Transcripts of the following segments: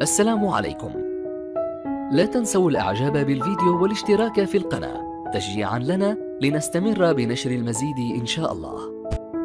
السلام عليكم. لا تنسوا الإعجاب بالفيديو والاشتراك في القناة تشجيعا لنا لنستمر بنشر المزيد إن شاء الله.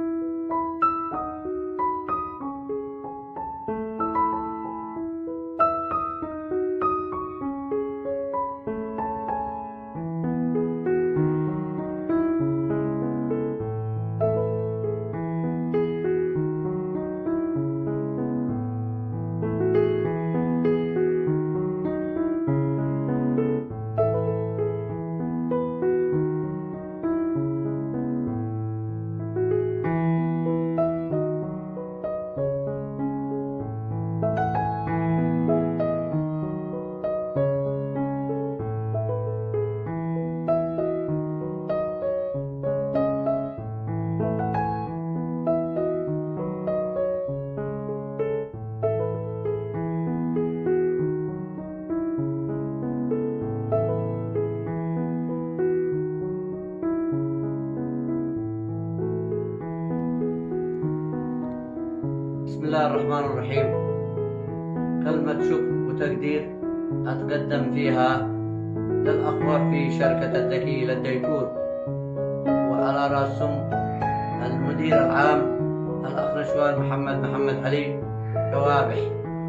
بسم الله الرحمن الرحيم. كلمة شكر وتقدير أتقدم فيها للأخوة في شركة الذكي للديكور، وعلى رأسهم المدير العام الأخ نشوان محمد علي جوابح،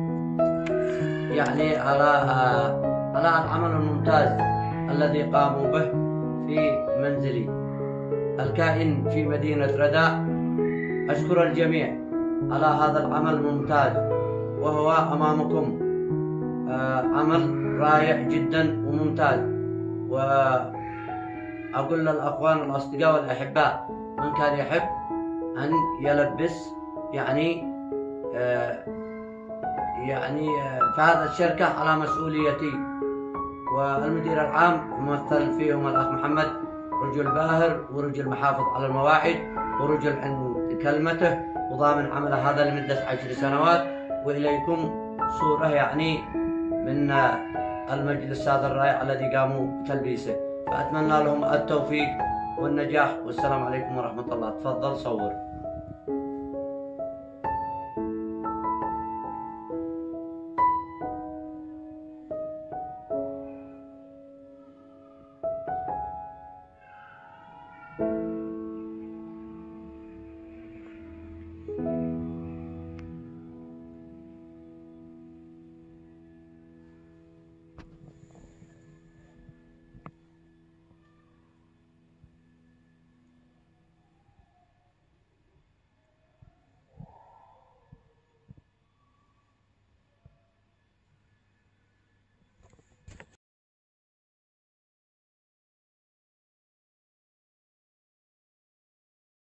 يعني على العمل الممتاز الذي قاموا به في منزلي الكائن في مدينة رداء. أشكر الجميع على هذا العمل الممتاز، وهو أمامكم عمل رائع جدا وممتاز. وأقول للأخوان والأصدقاء والأحباء، من كان يحب أن يلبس يعني في هذا الشركة على مسؤوليتي. والمدير العام ممثل فيهم الأخ محمد، رجل باهر ورجل محافظ على المواعيد ورجل عند كلمته وضامن عمل هذا لمدة 10 سنوات. وإليكم صورة يعني من المجلس هذا الرائع الذي قاموا بتلبيسه، فأتمنى لهم التوفيق والنجاح. والسلام عليكم ورحمة الله. تفضل صور.